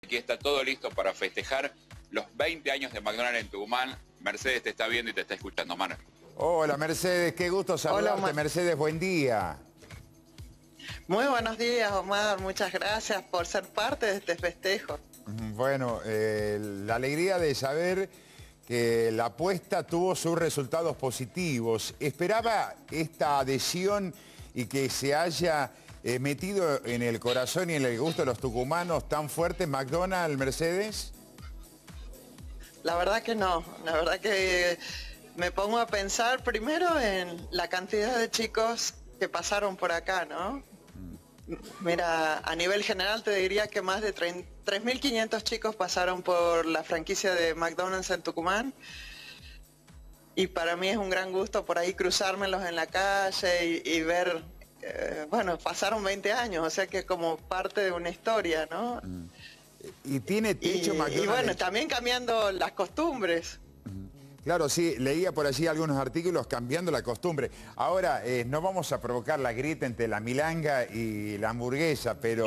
Aquí está todo listo para festejar los 20 años de McDonald's en Tucumán. Mercedes te está viendo y te está escuchando, Manu. Hola Mercedes, qué gusto saludarte. Hola, Mercedes, buen día. muy buenos días, Omar. Muchas gracias por ser parte de este festejo. Bueno, la alegría de saber que la apuesta tuvo sus resultados positivos. ¿Esperaba esta adhesión y que se haya metido en el corazón y en el gusto de los tucumanos tan fuerte McDonald's, Mercedes? La verdad que no. La verdad que me pongo a pensar primero en la cantidad de chicos que pasaron por acá, ¿no? Mira, a nivel general te diría que más de 3.500 chicos pasaron por la franquicia de McDonald's en Tucumán. Y para mí es un gran gusto por ahí cruzármelos en la calle y ver, bueno, pasaron 20 años, o sea que es como parte de una historia, ¿no? Y tiene techo McDonald's. Y bueno, también cambiando las costumbres. Claro, sí, leía por allí algunos artículos cambiando la costumbre. Ahora, no vamos a provocar la grieta entre la milanga y la hamburguesa, pero...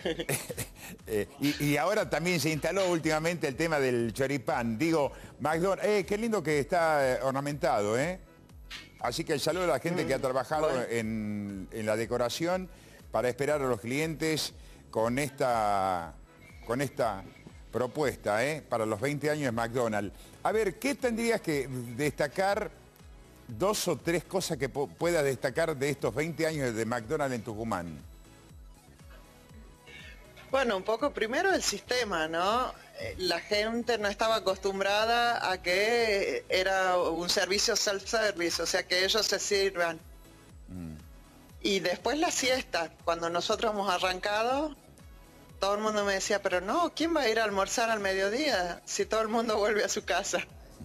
y ahora también se instaló últimamente el tema del choripán. Digo, McDonald's, qué lindo que está ornamentado, ¿eh? Así que el saludo a la gente que ha trabajado en la decoración para esperar a los clientes con esta propuesta, para los 20 años de McDonald's. A ver, ¿qué tendrías que destacar, dos o tres cosas que puedas destacar de estos 20 años de McDonald's en Tucumán? Bueno, un poco primero el sistema, ¿no? La gente no estaba acostumbrada a que era un servicio self-service, o sea que ellos se sirvan. Y después la siesta, cuando nosotros hemos arrancado, todo el mundo me decía, pero no, ¿quién va a ir a almorzar al mediodía si todo el mundo vuelve a su casa?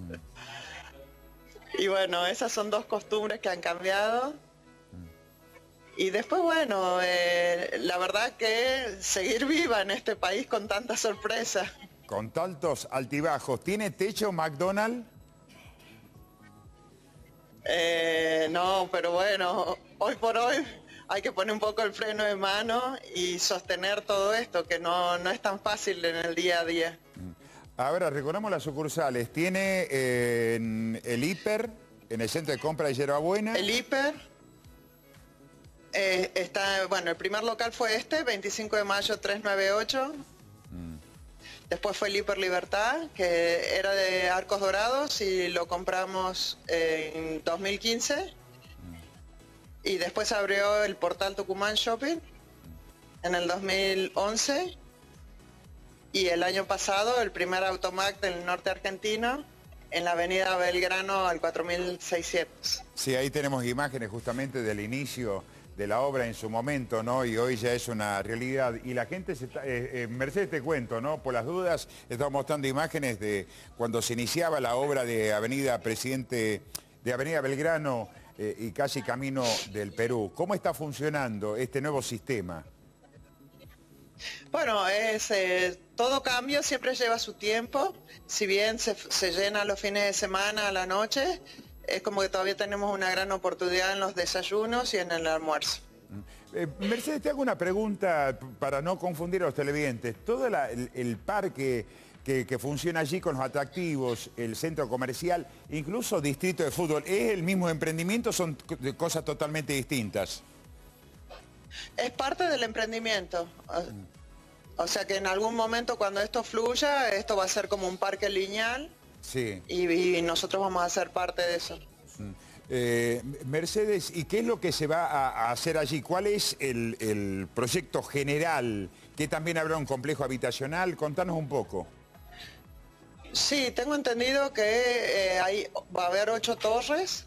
Y bueno, esas son dos costumbres que han cambiado. Y después, bueno, la verdad que seguir viva en este país con tanta sorpresa. Con tantos altibajos. ¿Tiene techo McDonald's? No, pero bueno, hoy por hoy hay que poner un poco el freno de mano y sostener todo esto, que no es tan fácil en el día a día. Ahora, recordamos las sucursales. Tiene en el Hiper, en el centro de compra de Yerbabuena. El Hiper está, bueno, el primer local fue 25 de mayo 398. Después fue el Hiper Libertad, que era de Arcos Dorados y lo compramos en 2015. Y después abrió el portal Tucumán Shopping en el 2011. Y el año pasado el primer Automac del norte argentino en la avenida Belgrano al 4600. Sí, ahí tenemos imágenes justamente del inicio de la obra en su momento, ¿no? Y hoy ya es una realidad. Y la gente se está... Mercedes, te cuento, ¿no? Por las dudas, estamos mostrando imágenes de cuando se iniciaba la obra de Avenida Belgrano y casi camino del Perú. ¿Cómo está funcionando este nuevo sistema? Bueno, todo cambio siempre lleva su tiempo. Si bien se llena los fines de semana a la noche, es como que todavía tenemos una gran oportunidad en los desayunos y en el almuerzo. Mercedes, te hago una pregunta para no confundir a los televidentes. Todo el parque que funciona allí con los atractivos, el centro comercial, incluso distrito de fútbol, ¿es el mismo emprendimiento o son cosas totalmente distintas? Es parte del emprendimiento. O sea que en algún momento cuando esto fluya, esto va a ser como un parque lineal. Sí. Y nosotros vamos a ser parte de eso. Mercedes, ¿y qué es lo que se va a hacer allí? ¿Cuál es el proyecto general? ¿Que también habrá un complejo habitacional? Contanos un poco. Sí, tengo entendido que ahí va a haber 8 torres.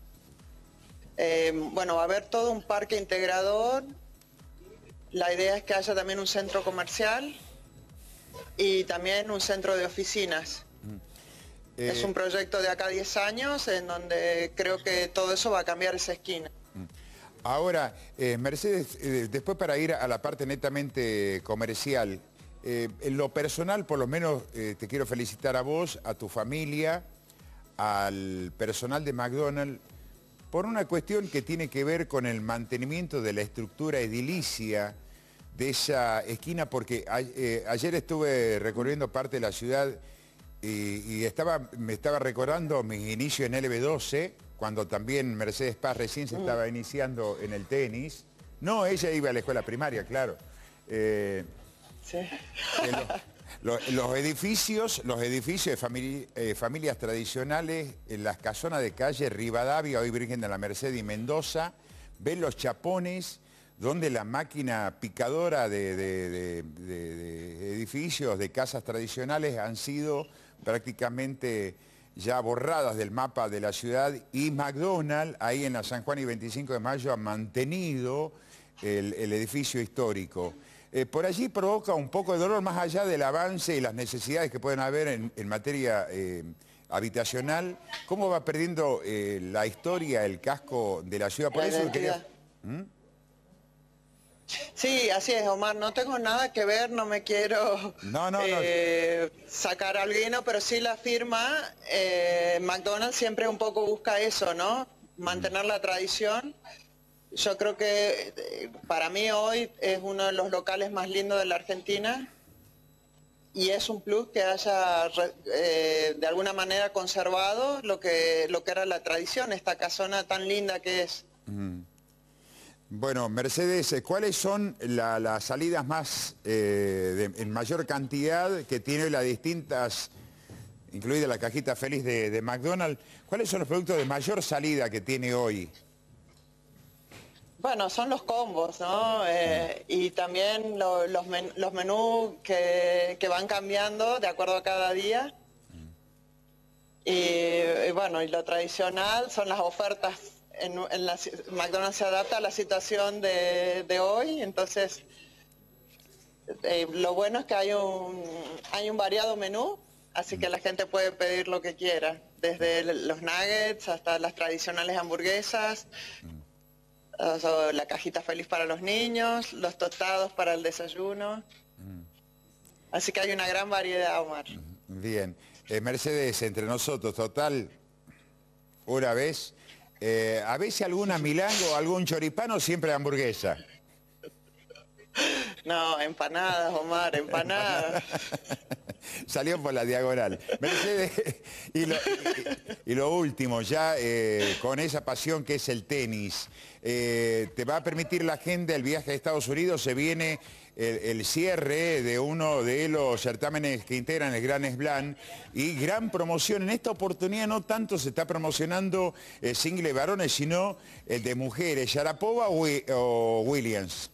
Bueno, va a haber todo un parque integrador. La idea es que haya también un centro comercial y también un centro de oficinas. Es un proyecto de acá a 10 años en donde creo que todo eso va a cambiar esa esquina. Ahora, Mercedes, después para ir a la parte netamente comercial, en lo personal, por lo menos, te quiero felicitar a vos, a tu familia, al personal de McDonald's, por una cuestión que tiene que ver con el mantenimiento de la estructura edilicia de esa esquina, porque ayer estuve recorriendo parte de la ciudad y me estaba recordando mis inicios en LB12, cuando también Mercedes Paz recién se estaba iniciando en el tenis. No, ella iba a la escuela primaria, claro. Sí. Los edificios de familias tradicionales en las casonas de calle Rivadavia, hoy Virgen de la Merced y Mendoza, ven los chapones donde la máquina picadora de edificios, de casas tradicionales han sido prácticamente ya borradas del mapa de la ciudad, y McDonald's, ahí en la San Juan y 25 de Mayo, ha mantenido el edificio histórico. Por allí provoca un poco de dolor, más allá del avance y las necesidades que pueden haber en materia habitacional. ¿Cómo va perdiendo la historia, el casco de la ciudad? Por La eso identidad. Sí, así es, Omar. No tengo nada que ver, no me quiero sacar algo, pero sí la firma. McDonald's siempre un poco busca eso, ¿no? Mantener la tradición. Yo creo que para mí hoy es uno de los locales más lindos de la Argentina y es un plus que haya de alguna manera conservado lo que era la tradición, esta casona tan linda que es. Bueno, Mercedes, ¿cuáles son las salidas más en mayor cantidad que tiene las distintas, incluida la cajita feliz de McDonald's? ¿Cuáles son los productos de mayor salida que tiene hoy? Bueno, son los combos, ¿no? Y también los menús que van cambiando de acuerdo a cada día. Y bueno, y lo tradicional son las ofertas. McDonald's se adapta a la situación de hoy, entonces lo bueno es que hay un variado menú, así que la gente puede pedir lo que quiera, desde los nuggets hasta las tradicionales hamburguesas. La cajita feliz para los niños, los tostados para el desayuno. Así que hay una gran variedad, Omar. Bien. Mercedes, entre nosotros, total, una vez, a veces alguna milanga o algún choripano, siempre hamburguesa. No, empanadas, Omar, empanadas. Salió por la diagonal. Mercedes, y lo último, ya con esa pasión que es el tenis, ¿te va a permitir la agenda el viaje a Estados Unidos? Se viene el cierre de uno de los certámenes que integran el Grand Slam y gran promoción. En esta oportunidad no tanto se está promocionando el single de varones, sino el de mujeres. ¿Sharapova o Williams?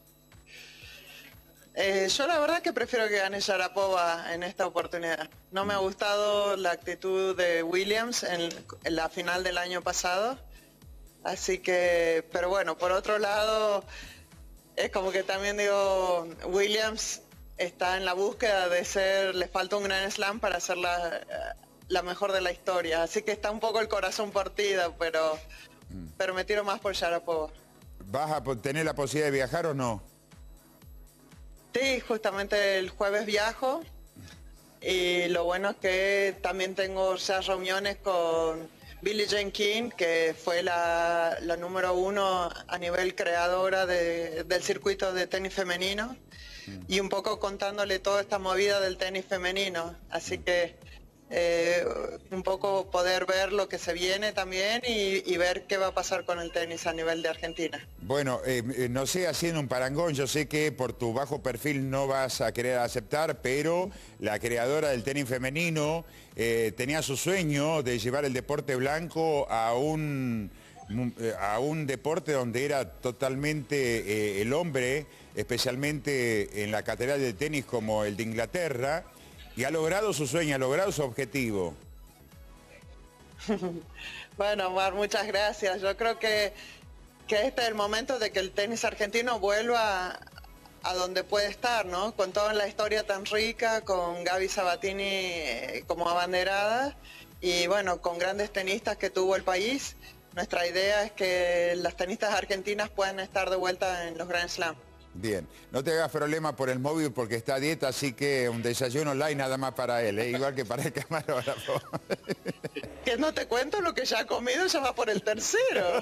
Yo la verdad que prefiero que gane Sharapova en esta oportunidad. No me ha gustado la actitud de Williams en la final del año pasado. Así que, pero bueno, por otro lado, es como que también digo, Williams está en la búsqueda de le falta un Grand Slam para ser la mejor de la historia. Así que está un poco el corazón partido, pero me tiro más por Sharapova. ¿Vas a tener la posibilidad de viajar o no? Sí, justamente el jueves viajo y lo bueno es que también tengo ya reuniones con Billie Jean King, que fue la número 1 a nivel creadora del circuito de tenis femenino y un poco contándole toda esta movida del tenis femenino. Así que un poco poder ver lo que se viene también y ver qué va a pasar con el tenis a nivel de Argentina. Bueno, no sé, haciendo un parangón, yo sé que por tu bajo perfil no vas a querer aceptar, pero la creadora del tenis femenino tenía su sueño de llevar el deporte blanco a un deporte donde era totalmente el hombre, especialmente en la catedral del tenis como el de Inglaterra, y ha logrado su sueño, ha logrado su objetivo. Bueno, Omar, muchas gracias. Yo creo que este es el momento de que el tenis argentino vuelva a donde puede estar, ¿no? Con toda la historia tan rica, con Gaby Sabatini como abanderada y bueno, con grandes tenistas que tuvo el país. Nuestra idea es que las tenistas argentinas puedan estar de vuelta en los Grand Slam. Bien, no te hagas problema por el móvil porque está a dieta, así que un desayuno online nada más para él, igual que para el camarógrafo. Que no te cuento lo que ya ha comido, ya va por el tercero.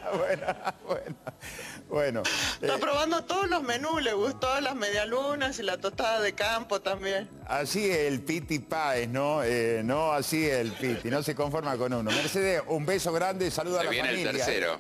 Bueno. Está probando todos los menús, le gustó las medialunas y la tostada de campo también. Así es el Piti Páez, ¿no? No así es el Piti, no se conforma con uno. Mercedes, un beso grande, saluda a la familia. Se viene el tercero.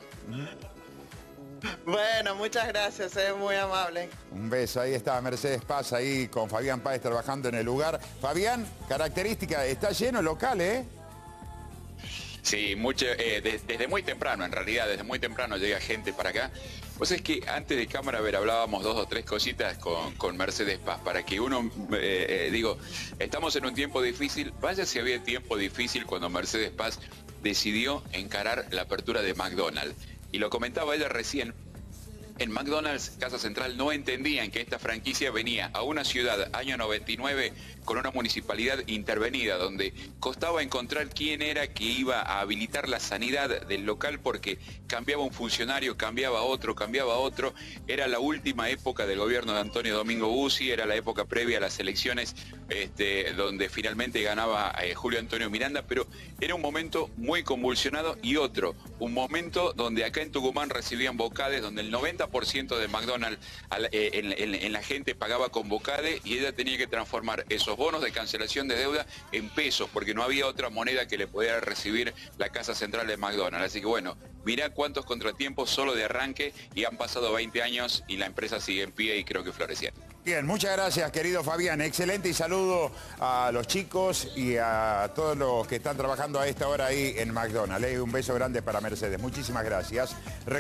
Bueno, muchas gracias, es muy amable. Un beso, ahí está Mercedes Paz, ahí con Fabián Páez trabajando en el lugar. Fabián, característica, está lleno el local, ¿eh? Sí, desde muy temprano, en realidad, desde muy temprano llega gente para acá. Pues es que antes de cámara, hablábamos 2 o 3 cositas con Mercedes Paz, para que uno, digo, estamos en un tiempo difícil, vaya si había tiempo difícil cuando Mercedes Paz decidió encarar la apertura de McDonald's. Y lo comentaba ella recién, en McDonald's Casa Central no entendían que esta franquicia venía a una ciudad, año 99, con una municipalidad intervenida, donde costaba encontrar quién era que iba a habilitar la sanidad del local porque cambiaba un funcionario, cambiaba otro, era la última época del gobierno de Antonio Domingo Bussi, era la época previa a las elecciones, donde finalmente ganaba Julio Antonio Miranda, pero era un momento muy convulsionado y un momento donde acá en Tucumán recibían bocades, donde el 90% de McDonald's en la gente pagaba con bocade y ella tenía que transformar esos bonos de cancelación de deuda en pesos, porque no había otra moneda que le pudiera recibir la Casa Central de McDonald's. Así que bueno, mirá cuántos contratiempos solo de arranque y han pasado 20 años y la empresa sigue en pie y creo que floreciendo. Bien, muchas gracias, querido Fabián. Excelente y saludo a los chicos y a todos los que están trabajando a esta hora ahí en McDonald's. Un beso grande para Mercedes. Muchísimas gracias.